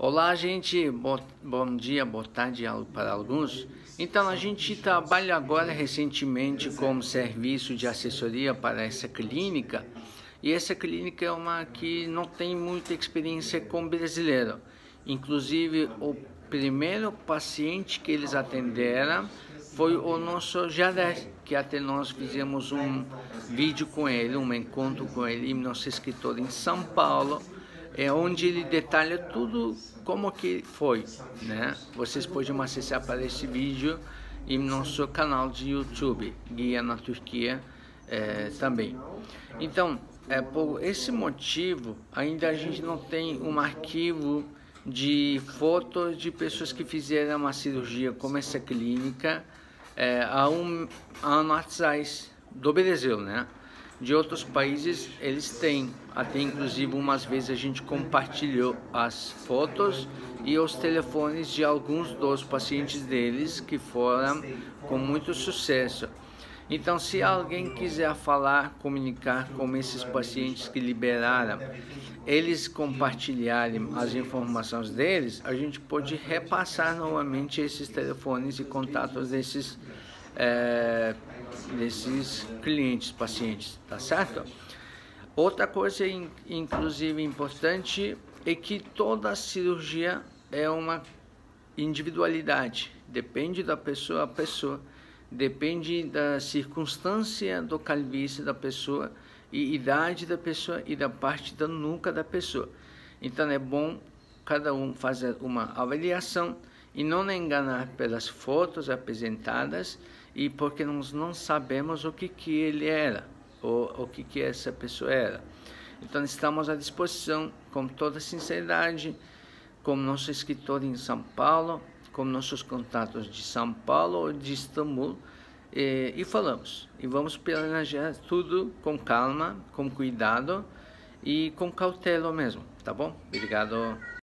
Olá, gente. Bom dia, boa tarde para alguns. Então, a gente trabalha agora recentemente como serviço de assessoria para essa clínica. E essa clínica é uma que não tem muita experiência com brasileiro. Inclusive, o primeiro paciente que eles atenderam foi o nosso Jader, que até nós fizemos um vídeo com ele, um encontro com ele, nosso escritor em São Paulo, onde ele detalha tudo como que foi, né? Vocês podem acessar para esse vídeo em nosso canal de YouTube, Guia na Turquia, também. Então, por esse motivo, ainda a gente não tem um arquivo de fotos de pessoas que fizeram uma cirurgia como essa clínica há um ano atrás do Brasil, né? De outros países eles têm, até inclusive umas vezes a gente compartilhou as fotos e os telefones de alguns dos pacientes deles que foram com muito sucesso. Então, se alguém quiser falar, comunicar com esses pacientes que liberaram, eles compartilharem as informações deles, a gente pode repassar novamente esses telefones e contatos desses clientes, pacientes, tá certo? Outra coisa, inclusive, importante é que toda cirurgia é uma individualidade, depende da pessoa a pessoa, depende da circunstância do calvície da pessoa e idade da pessoa e da parte da nuca da pessoa. Então é bom cada um fazer uma avaliação e não enganar pelas fotos apresentadas e porque nós não sabemos o que ele era ou o que essa pessoa era. Então estamos à disposição com toda sinceridade, com nosso escritor em São Paulo, com nossos contatos de São Paulo ou de Istambul, e falamos. E vamos planejar tudo com calma, com cuidado e com cautela mesmo, tá bom? Obrigado.